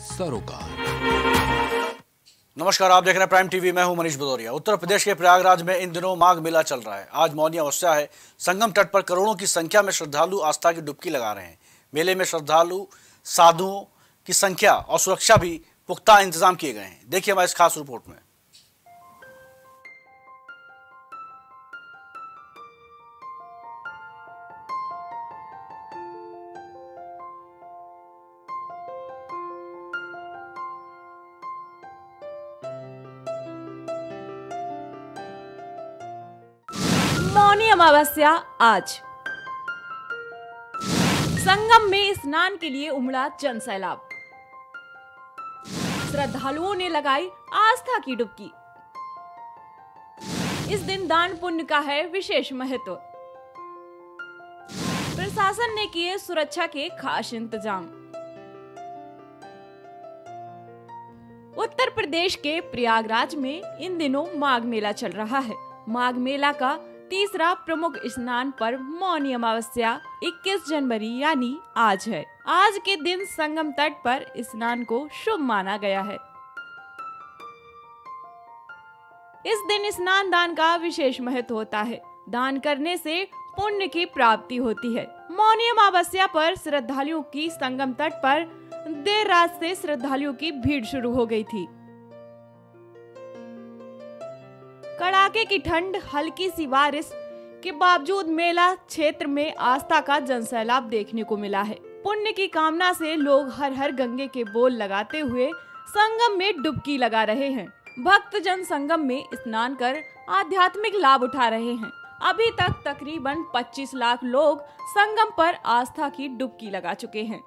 सरोकार। नमस्कार, आप देख रहे हैं प्राइम टीवी। मैं हूं मनीष भदौरिया। उत्तर प्रदेश के प्रयागराज में इन दिनों माघ मेला चल रहा है। आज मौनी अमावस्या है। संगम तट पर करोड़ों की संख्या में श्रद्धालु आस्था की डुबकी लगा रहे हैं। मेले में श्रद्धालु, साधुओं की संख्या और सुरक्षा भी पुख्ता इंतजाम किए गए हैं। देखिए हमारी इस खास रिपोर्ट में। मौनी अमावस्या आज संगम में स्नान के लिए उमड़ा जन सैलाब। श्रद्धालुओं ने लगाई आस्था की डुबकी। इस दिन दान पुण्य का है विशेष महत्व। प्रशासन ने किए सुरक्षा के खास इंतजाम। उत्तर प्रदेश के प्रयागराज में इन दिनों माघ मेला चल रहा है। माघ मेला का तीसरा प्रमुख स्नान पर्व मौनी अमावस्या 21 जनवरी यानी आज है। आज के दिन संगम तट पर स्नान को शुभ माना गया है। इस दिन स्नान दान का विशेष महत्व होता है। दान करने से पुण्य की प्राप्ति होती है। मौनी अमावस्या पर श्रद्धालुओं की संगम तट पर देर रात से श्रद्धालुओं की भीड़ शुरू हो गई थी। कड़ाके की ठंड, हल्की सी बारिश के बावजूद मेला क्षेत्र में आस्था का जनसैलाब देखने को मिला है। पुण्य की कामना से लोग हर हर गंगे के बोल लगाते हुए संगम में डुबकी लगा रहे हैं। भक्तजन संगम में स्नान कर आध्यात्मिक लाभ उठा रहे हैं। अभी तक तकरीबन 25 लाख लोग संगम पर आस्था की डुबकी लगा चुके हैं।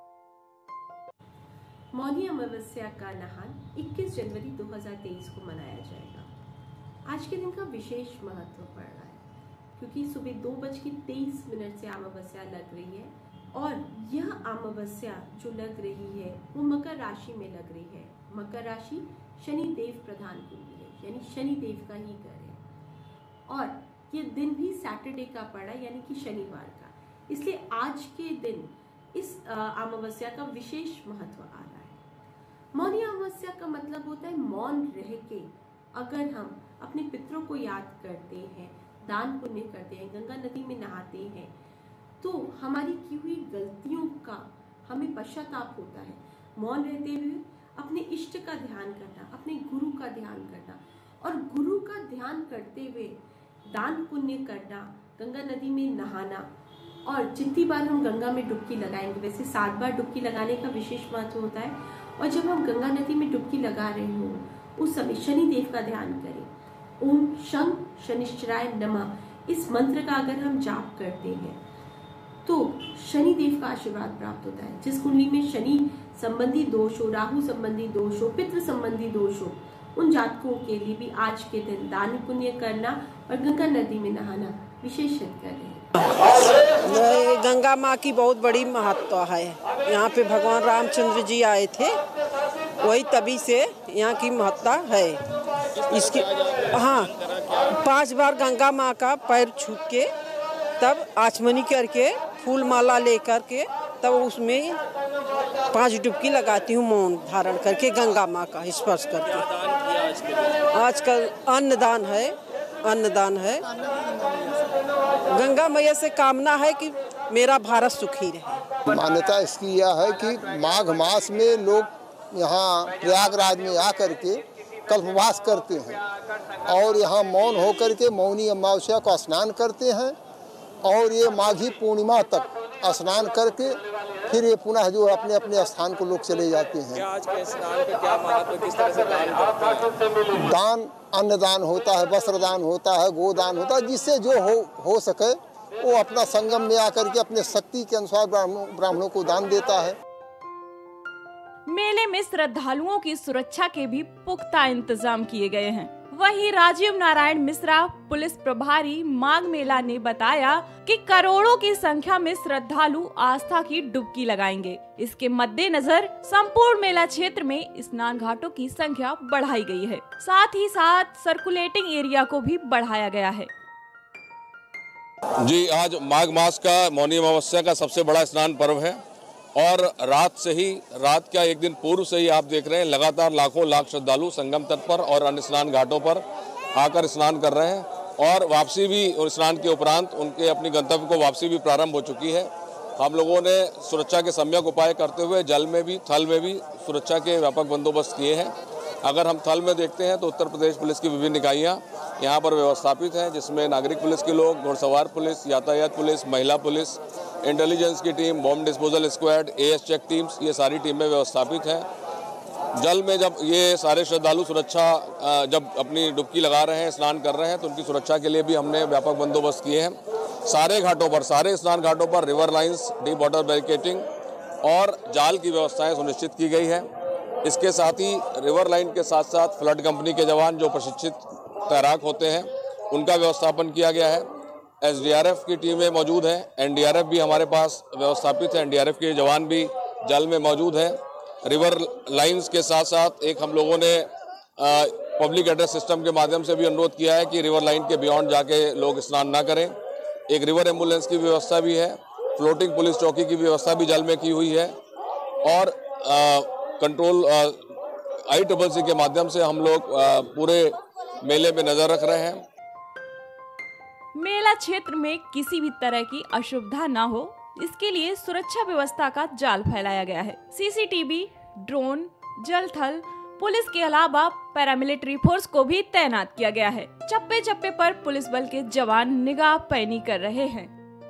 मौनी अमावस्या का नहान 21 जनवरी 2023 को मनाया जाएगा। आज के दिन का विशेष महत्व पड़ रहा है क्योंकि सुबह 2:23 से अमावस्या लग रही है और यह अमावस्या जो लग रही है वो मकर राशि में लग रही है। मकर राशि शनि देव प्रधान कुंडली है, यानी शनि देव का ही घर है और ये दिन भी सैटरडे का पड़ा यानी कि शनिवार का। इसलिए आज के दिन इस अमावस्या का विशेष महत्व आ रहा है। मौनी अमावस्या का मतलब होता है मौन रह के अगर हम अपने पितरों को याद करते हैं, दान पुण्य करते हैं, गंगा नदी में नहाते हैं तो हमारी की हुई गलतियों का हमें पश्चाताप होता है। मौन रहते हुए अपने इष्ट का ध्यान करना, अपने गुरु का ध्यान करना और गुरु का ध्यान करते हुए दान पुण्य करना, गंगा नदी में नहाना और जितनी बार हम गंगा में डुबकी लगाएंगे, वैसे 7 बार डुबकी लगाने का विशेष महत्व होता है। और जब हम गंगा नदी में डुबकी लगा रहे हो उस समय शनि देव का ध्यान करें। ओम शं शनिश्चराय नमः इस मंत्र का अगर हम जाप करते हैं तो शनि देव का आशीर्वाद प्राप्त होता है। जिस कुंडली में शनि संबंधी दोष हो, राहु संबंधी दोष हो, पितृ संबंधी दोष हो, उन जातकों के लिए भी आज के दिन दान पुण्य करना और गंगा नदी में नहाना विशेष हित कर रहे हैं। गंगा माँ की बहुत बड़ी महत्व है। यहाँ पे भगवान रामचंद्र जी आए थे, वही तभी से यहाँ की महत्ता है। इसकी 5 बार गंगा माँ का पैर छू के तब आचमनी करके फूल माला लेकर के तब उसमें 5 डुबकी लगाती हूँ मौन धारण करके गंगा माँ का स्पर्श करके। आजकल अन्नदान है, अन्नदान है। गंगा मैया से कामना है कि मेरा भारत सुखी रहे। मान्यता इसकी यह है कि माघ मास में लोग यहाँ प्रयागराज में आकर के कल्पवास करते हैं और यहाँ मौन होकर के मौनी अमावस्या को स्नान करते हैं और ये माघी पूर्णिमा तक स्नान करके फिर ये पुनः जो अपने अपने स्थान को लोग चले जाते हैं। आज के स्नान का क्या महत्व, किस तरह से दान करते हैं? दान अन्नदान होता है, वस्त्रदान होता है, गोदान होता है, जिससे जो हो सके वो अपना संगम में आकर के अपने शक्ति के अनुसार ब्राह्मणों को दान देता है। मेले में श्रद्धालुओं की सुरक्षा के भी पुख्ता इंतजाम किए गए हैं। वहीं राजीव नारायण मिश्रा, पुलिस प्रभारी माघ मेला ने बताया कि करोड़ों की संख्या में श्रद्धालु आस्था की डुबकी लगाएंगे। इसके मद्देनजर संपूर्ण मेला क्षेत्र में स्नान घाटों की संख्या बढ़ाई गई है। साथ ही साथ सर्कुलेटिंग एरिया को भी बढ़ाया गया है। जी, आज माघ मास का मौनी अमावस्या का सबसे बड़ा स्नान पर्व है और रात क्या एक दिन पूर्व से ही आप देख रहे हैं लगातार लाखों लाख श्रद्धालु संगम तट पर और अन्य स्नान घाटों पर आकर स्नान कर रहे हैं और वापसी भी, और स्नान के उपरांत उनके अपनी गंतव्य को वापसी भी प्रारंभ हो चुकी है। हम लोगों ने सुरक्षा के सम्यक उपाय करते हुए जल में भी थल में भी सुरक्षा के व्यापक बंदोबस्त किए हैं। अगर हम थल में देखते हैं तो उत्तर प्रदेश पुलिस की विभिन्न इकाइयाँ यहाँ पर व्यवस्थापित हैं, जिसमें नागरिक पुलिस के लोग, घुड़सवार पुलिस, यातायात पुलिस, महिला पुलिस, इंटेलिजेंस की team, bomb disposal squad, AS check teams, ये सारी टीमें व्यवस्थापित हैं। जल में जब ये सारे श्रद्धालु सुरक्षा जब अपनी डुबकी लगा रहे हैं, स्नान कर रहे हैं, तो उनकी सुरक्षा के लिए भी हमने व्यापक बंदोबस्त किए हैं। सारे घाटों पर, सारे स्नान घाटों पर river lines, deep water barricading और जाल की व्यवस्थाएं सुनिश्चित की गई है। इसके साथ ही रिवर लाइन के साथ साथ फ्लड कंपनी के जवान जो प्रशिक्षित तैराक होते हैं उनका व्यवस्थापन किया गया है। एसडीआरएफ की टीमें मौजूद हैं, एनडीआरएफ भी हमारे पास व्यवस्थापित है, एनडीआरएफ के जवान भी जल में मौजूद हैं। रिवर लाइंस के साथ साथ एक हम लोगों ने पब्लिक एड्रेस सिस्टम के माध्यम से भी अनुरोध किया है कि रिवर लाइन के बियॉन्ड जाके लोग स्नान ना करें। एक रिवर एम्बुलेंस की व्यवस्था भी है, फ्लोटिंग पुलिस चौकी की व्यवस्था भी जल में की हुई है और कंट्रोल ICCC के माध्यम से हम लोग पूरे मेले पे नजर रख रहे हैं। मेला क्षेत्र में किसी भी तरह की असुविधा न हो, इसके लिए सुरक्षा व्यवस्था का जाल फैलाया गया है। सीसीटीवी, ड्रोन, जल थल पुलिस के अलावा पैरामिलिट्री फोर्स को भी तैनात किया गया है। चप्पे चप्पे पर पुलिस बल के जवान निगाह पैनी कर रहे हैं।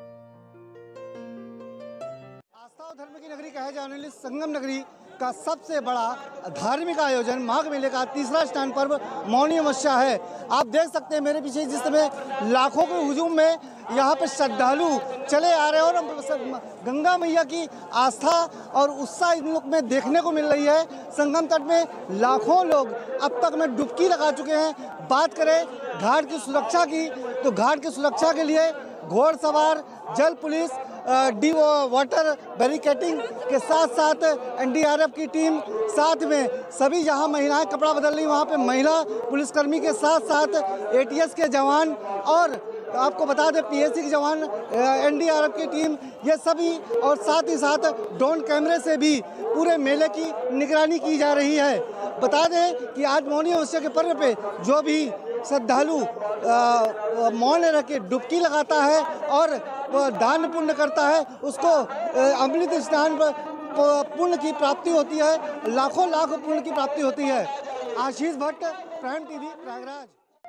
आस्था और धर्म की नगरी कहे जाने वाली संगम नगरी का सबसे बड़ा धार्मिक आयोजन माघ मेले का तीसरा स्नान पर्व मौनी अमावस्या है। आप देख सकते हैं मेरे पीछे जिस समय लाखों के हुजूम में यहाँ पे श्रद्धालु चले आ रहे हैं और गंगा मैया की आस्था और उत्साह इन लोग में देखने को मिल रही है। संगम तट में लाखों लोग अब तक में डुबकी लगा चुके हैं। बात करें घाट की सुरक्षा की तो घाट की सुरक्षा के लिए घोड़सवार, जल पुलिस, वाटर बैरिकेटिंग के साथ साथ एनडीआरएफ की टीम, साथ में सभी जहां महिलाएं कपड़ा बदल रही वहां पे महिला पुलिसकर्मी के साथ साथ एटीएस के जवान और आपको बता दें पीएससी के जवान, एनडीआरएफ की टीम, ये सभी और साथ ही साथ ड्रोन कैमरे से भी पूरे मेले की निगरानी की जा रही है। बता दें कि आज मौनी अमावस्या के पर्व पे जो भी श्रद्धालु मौन रख के डुबकी लगाता है और दान पुण्य करता है उसको अमृत स्नान पुण्य की प्राप्ति होती है, लाखों लाख पुण्य की प्राप्ति होती है। Ashish Bhatt, prime TV, Prayagraj.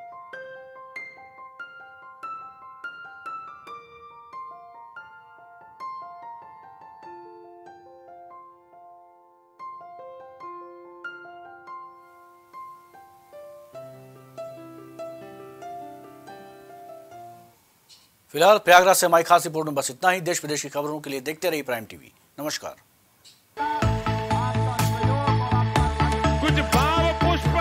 फिलहाल प्रयागराज से हमारी खास रिपोर्ट में बस इतना ही। देश विदेश की खबरों के लिए देखते रहिए प्राइम टीवी। नमस्कार। कुछ भाव पुष्प।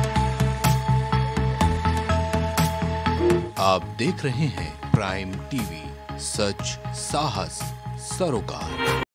आप देख रहे हैं प्राइम टीवी, सच साहस सरोकार।